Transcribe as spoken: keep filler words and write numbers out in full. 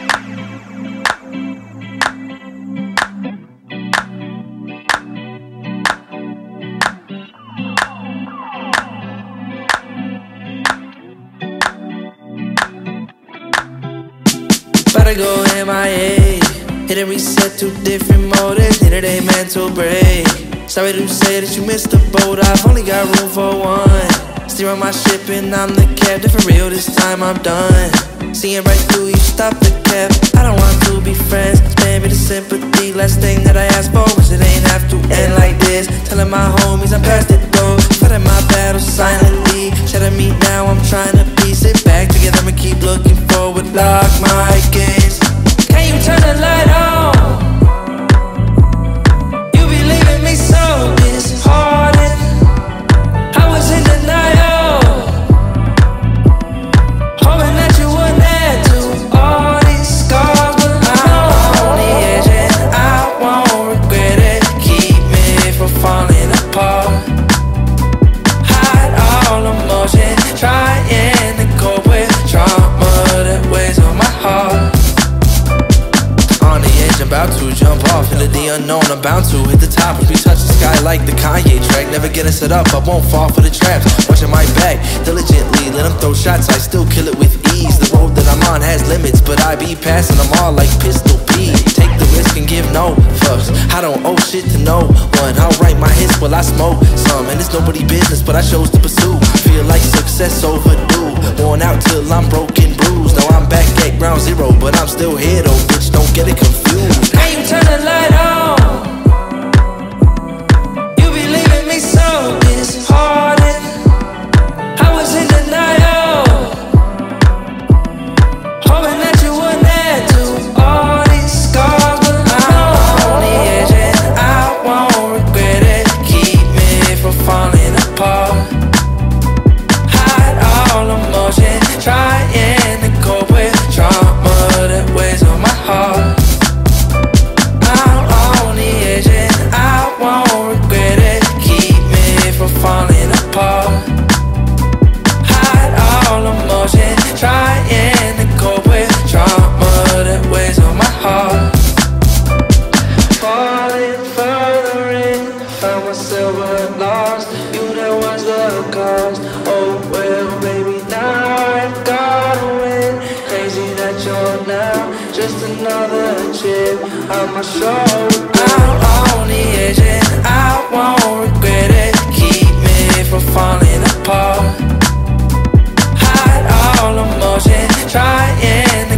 About to go M I A, hit and reset to different motives, needed a mental break. Sorry to say that you missed the boat, I've only got room for one. Steering my ship and I'm the captain, for real this time I'm done. Seeing right through you, stop the cap. I don't want to be friends, spare me the sympathy. Last thing that I asked for was it ain't have to end like this. Telling my homies I'm past it though, fighting my battle silently. Shutting me down, I'm trying to piece it back together and keep looking forward. Lock my gaze. Can you turn the light on? You be leaving me so disheartened. I was in denial, hoping that you wouldn't add to all these scars. But I'm on the edge and I won't regret it. Keep me from falling apart. Hide all emotion, trying to cope with trauma that weighs on my heart. On the edge, I'm about to jump off into the unknown. I'm bound to hit the top as we touch the sky like the Kanye track. Never getting set up, I won't fall for the traps. Watching my back diligently, let them throw shots, I still kill it with ease. The road that I'm on has limits, but I be passing them all like pistol P. Take the risk and give no fucks, I don't owe shit to no one. I'll write my hits while I smoke some, and it's nobody business, but I chose to pursue. Feel like success overdue, worn out till I'm broken, bruised. Now I'm back at ground zero, but I'm still here though, bitch, don't get it confused. Now you turn the light on, you be leaving me so disheartened. I was in denial, hoping that you wouldn't add to all these scars. But I'm on the edge and I won't regret it. Keep me from falling apart. Hide all emotion, trying to cope with trauma that weighs on my heart. I'm on the edge and I won't regret it. Keep me from falling apart. Hide all emotion, trying to cope with trauma that weighs on my heart. Falling further in, found myself but lost. You that was the cause. Oh well, baby, now I gotta win. Crazy that you're now just another chip on my shoulder. I'm on the edge and I won't regret it. Keep me from falling apart. Hide all emotion, trying